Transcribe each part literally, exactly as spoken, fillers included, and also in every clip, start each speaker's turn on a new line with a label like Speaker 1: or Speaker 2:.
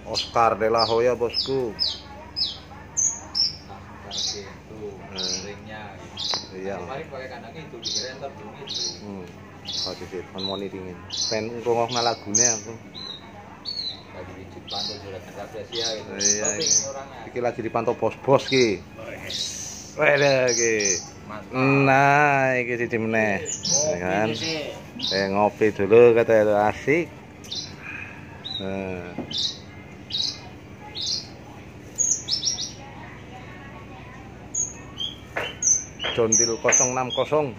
Speaker 1: Oscar de la Hoya bosku.
Speaker 2: Ringnya.
Speaker 1: Iya.
Speaker 2: Kemarin pakai kandang itu dikira entar belum itu.
Speaker 1: Hmm. Kasih sih, kan mau dingin. Pen ngomong lagune aku.
Speaker 2: Lagi di pantau juragan Rafflesia gitu.
Speaker 1: Iya.
Speaker 2: Orangnya.
Speaker 1: Iki lagi dipantau bos-bos ki. Wede ki.
Speaker 2: Mantap.
Speaker 1: Nah, iki siji meneh. Ya kan? Eh ngopi dulu kata itu asik. Nah. Jondil nol enam nol.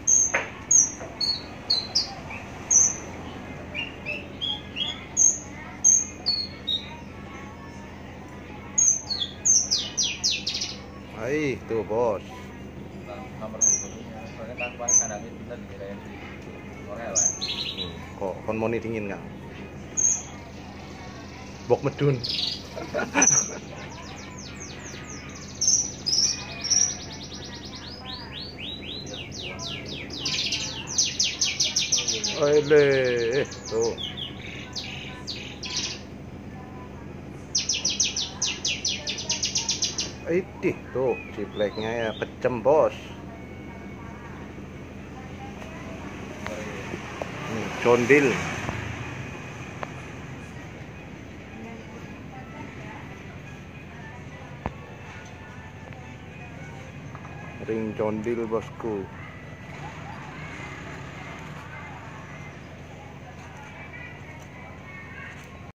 Speaker 1: Hai, tuh bos.
Speaker 2: Nomor teleponnya soalnya tanpa kandang itu kita dikirain di Korea lah.
Speaker 1: Hmm, kok kon moni dingin nggak? Bok medun. Ole, eh, tuh. Idih, tuh, cipleknya ya kejem, bos. Hmm, Jondil. Ring Jondil, bosku.